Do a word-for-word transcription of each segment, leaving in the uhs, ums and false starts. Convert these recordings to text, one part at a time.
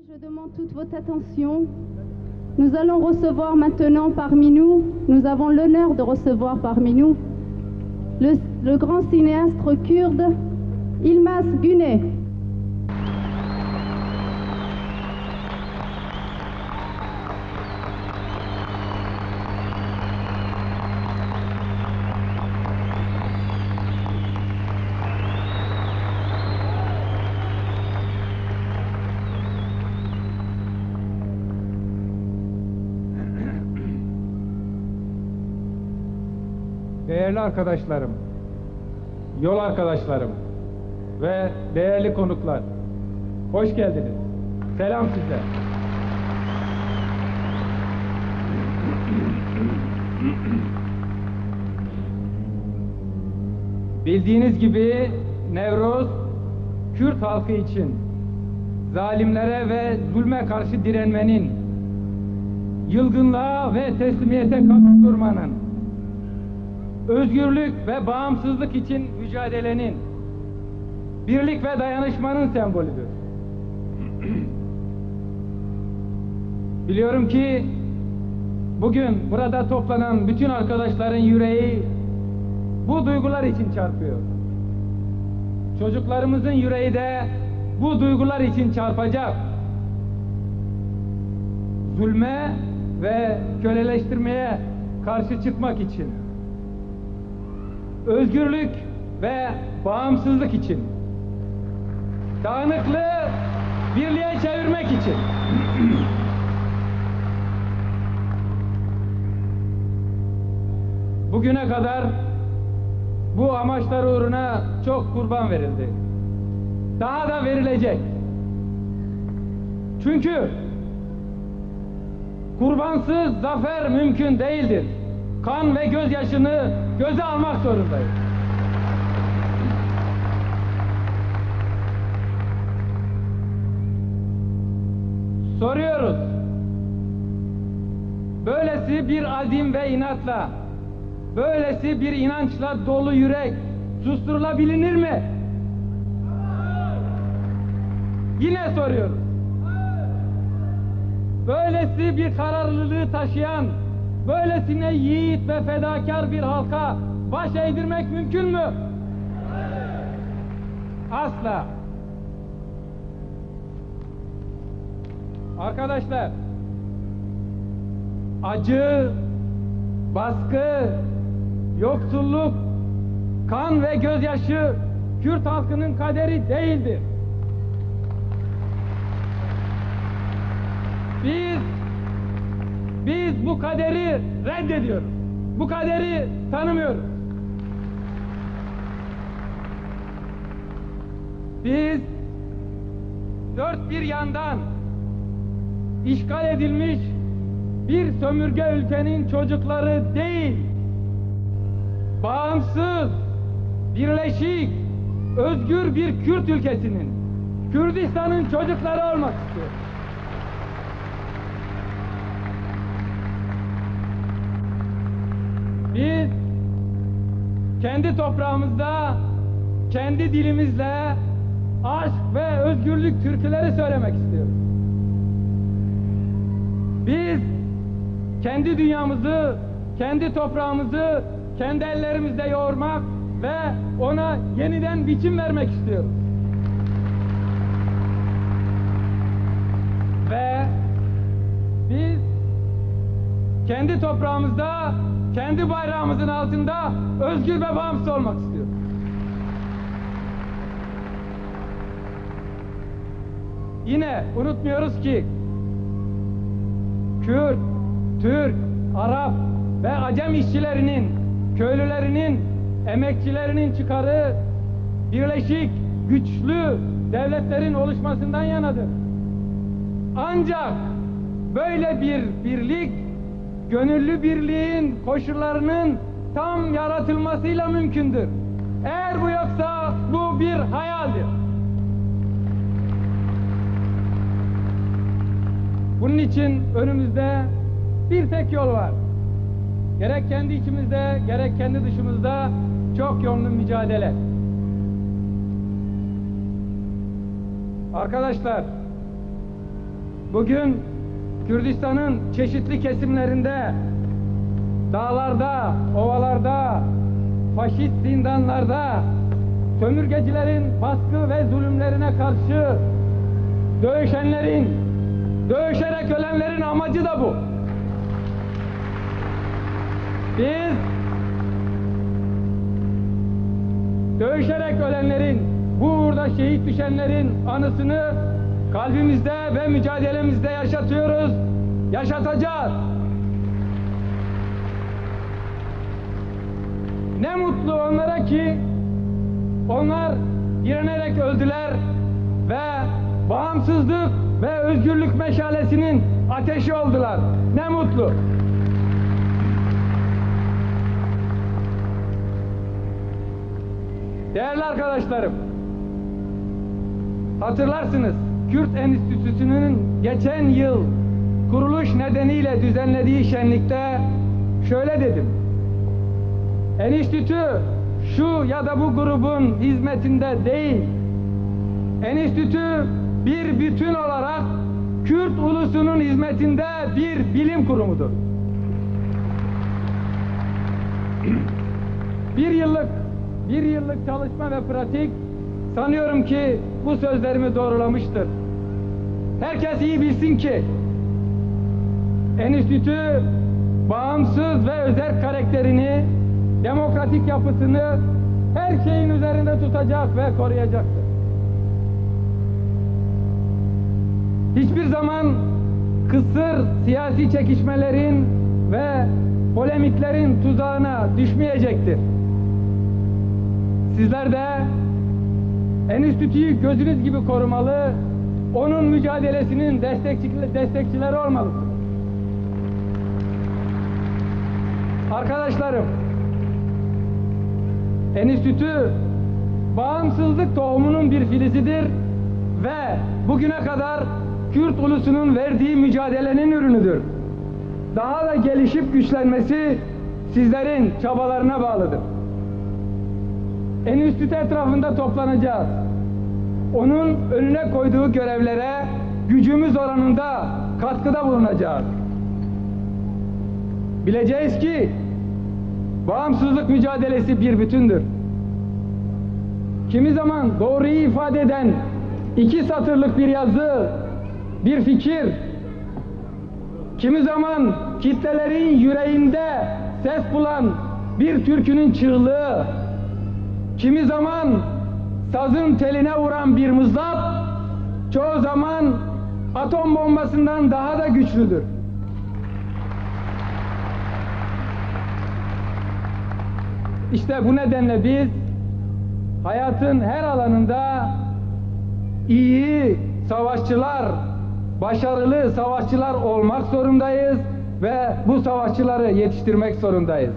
Je demande toute votre attention. Nous allons recevoir maintenant parmi nous, nous avons l'honneur de recevoir parmi nous, le, le grand cinéaste kurde Yılmaz Güney. Değerli arkadaşlarım, yol arkadaşlarım ve değerli konuklar, hoş geldiniz. Selam size. Bildiğiniz gibi Nevroz, Kürt halkı için zalimlere ve zulme karşı direnmenin, yılgınlığa ve teslimiyete karşı durmanın, özgürlük ve bağımsızlık için mücadelenin, birlik ve dayanışmanın sembolüdür. Biliyorum ki bugün burada toplanan bütün arkadaşların yüreği bu duygular için çarpıyor. Çocuklarımızın yüreği de bu duygular için çarpacak. Zulme ve köleleştirmeye karşı çıkmak için, özgürlük ve bağımsızlık için, dağınıklığı birliğe çevirmek için. Bugüne kadar bu amaçlar uğruna çok kurban verildi. Daha da verilecek. Çünkü kurbansız zafer mümkün değildir. Kan ve gözyaşını göze almak zorundayız. Soruyoruz. Böylesi bir azim ve inatla, böylesi bir inançla dolu yürek susturulabilir mi? Yine soruyoruz. Böylesi bir kararlılığı taşıyan, böylesine yiğit ve fedakar bir halka baş eğdirmek mümkün mü? Asla. Arkadaşlar, acı, baskı, yoksulluk, kan ve gözyaşı Kürt halkının kaderi değildir. Biz Biz bu kaderi reddediyoruz. Bu kaderi tanımıyoruz. Biz dört bir yandan işgal edilmiş bir sömürge ülkenin çocukları değil, bağımsız, birleşik, özgür bir Kürt ülkesinin, Kürdistan'ın çocukları olmak istiyoruz. Biz kendi toprağımızda, kendi dilimizle aşk ve özgürlük türküleri söylemek istiyoruz. Biz kendi dünyamızı, kendi toprağımızı kendi ellerimizde yoğurmak ve ona yeniden biçim vermek istiyoruz. Ve biz kendi toprağımızda, kendi bayrağımızın altında özgür ve bağımsız olmak istiyoruz. Yine unutmuyoruz ki Kürt, Türk, Arap ve Acem işçilerinin, köylülerinin, emekçilerinin çıkarı birleşik, güçlü devletlerin oluşmasından yanadır. Ancak böyle bir birlik, gönüllü birliğin koşullarının tam yaratılmasıyla mümkündür. Eğer bu yoksa bu bir hayaldir. Bunun için önümüzde bir tek yol var. Gerek kendi içimizde, gerek kendi dışımızda çok yönlü mücadele. Arkadaşlar, bugün Kürdistan'ın çeşitli kesimlerinde, dağlarda, ovalarda, faşist zindanlarda, sömürgecilerin baskı ve zulümlerine karşı dövüşenlerin, dövüşerek ölenlerin amacı da bu. Biz dövüşerek ölenlerin, bu uğurda şehit düşenlerin anısını kalbimizde ve mücadelemizde yaşatıyoruz, yaşatacağız. Ne mutlu onlara ki onlar direnerek öldüler ve bağımsızlık ve özgürlük meşalesinin ateşi oldular. Ne mutlu. Değerli arkadaşlarım, hatırlarsınız, Kürt Enstitüsü'nün geçen yıl kuruluş nedeniyle düzenlediği şenlikte şöyle dedim: Enstitü şu ya da bu grubun hizmetinde değil, enstitü bir bütün olarak Kürt ulusunun hizmetinde bir bilim kurumudur. Bir yıllık bir yıllık çalışma ve pratik sanıyorum ki bu sözlerimi doğrulamıştır. Herkes iyi bilsin ki enstitü bağımsız ve özerk karakterini, demokratik yapısını her şeyin üzerinde tutacak ve koruyacaktır. Hiçbir zaman kısır siyasi çekişmelerin ve polemiklerin tuzağına düşmeyecektir. Sizler de enstitüyü gözünüz gibi korumalı, onun mücadelesinin destekçileri olmalısınız. Arkadaşlarım, enstitü bağımsızlık tohumunun bir filizidir ve bugüne kadar Kürt ulusunun verdiği mücadelenin ürünüdür. Daha da gelişip güçlenmesi sizlerin çabalarına bağlıdır. Enstitü etrafında toplanacağız. Onun önüne koyduğu görevlere gücümüz oranında katkıda bulunacağız. Bileceğiz ki bağımsızlık mücadelesi bir bütündür. Kimi zaman doğruyu ifade eden iki satırlık bir yazı, bir fikir, kimi zaman kitlelerin yüreğinde ses bulan bir türkünün çığlığı, kimi zaman sazın teline vuran bir mızrap, çoğu zaman atom bombasından daha da güçlüdür. İşte bu nedenle biz hayatın her alanında iyi savaşçılar, başarılı savaşçılar olmak zorundayız ve bu savaşçıları yetiştirmek zorundayız.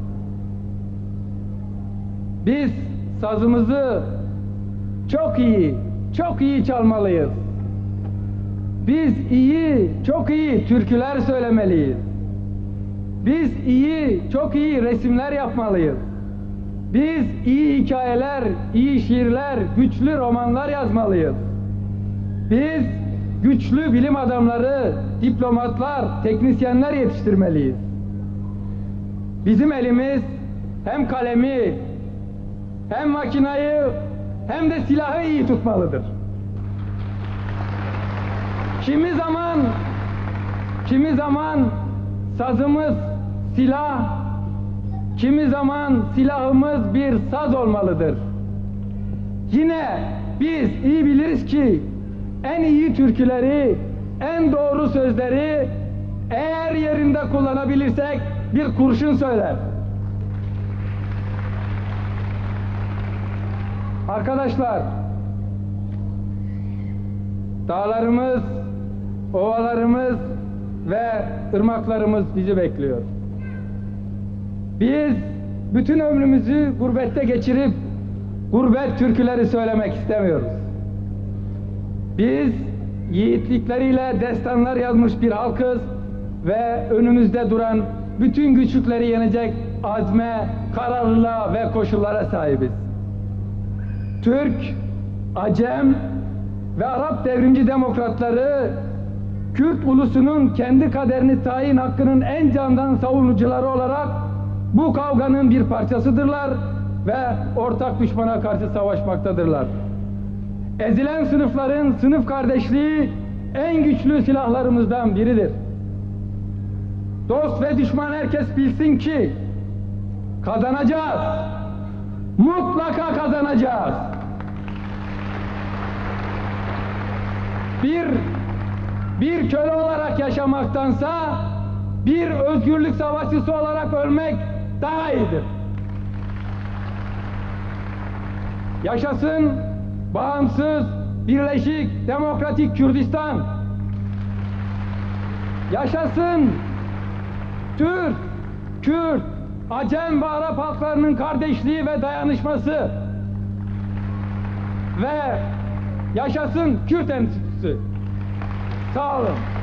Biz sazımızı çok iyi, çok iyi çalmalıyız. Biz iyi, çok iyi türküler söylemeliyiz. Biz iyi, çok iyi resimler yapmalıyız. Biz iyi hikayeler, iyi şiirler, güçlü romanlar yazmalıyız. Biz güçlü bilim adamları, diplomatlar, teknisyenler yetiştirmeliyiz. Bizim elimiz hem kalemi, hem makinayı, hem de silahı iyi tutmalıdır. Kimi zaman, kimi zaman sazımız silah, kimi zaman silahımız bir saz olmalıdır. Yine biz iyi biliriz ki en iyi türküleri, en doğru sözleri eğer yerinde kullanabilirsek bir kurşun söyler. Arkadaşlar, dağlarımız, ovalarımız ve ırmaklarımız bizi bekliyor. Biz bütün ömrümüzü gurbette geçirip gurbet türküleri söylemek istemiyoruz. Biz yiğitlikleriyle destanlar yazmış bir halkız ve önümüzde duran bütün güçlükleri yenecek azme, kararlılığa ve koşullara sahibiz. Türk, Acem ve Arap devrimci demokratları Kürt ulusunun kendi kaderini tayin hakkının en candan savunucuları olarak bu kavganın bir parçasıdırlar ve ortak düşmana karşı savaşmaktadırlar. Ezilen sınıfların sınıf kardeşliği en güçlü silahlarımızdan biridir. Dost ve düşman herkes bilsin ki kazanacağız. Mutlaka kazanacağız. Bir bir köle olarak yaşamaktansa bir özgürlük savaşçısı olarak ölmek daha iyidir. Yaşasın bağımsız, birleşik, demokratik Kürdistan. Yaşasın Türk, Kürt, Acem ve Arap halklarının kardeşliği ve dayanışması. Ve yaşasın Kürt Enstitüsü. Sağ olun.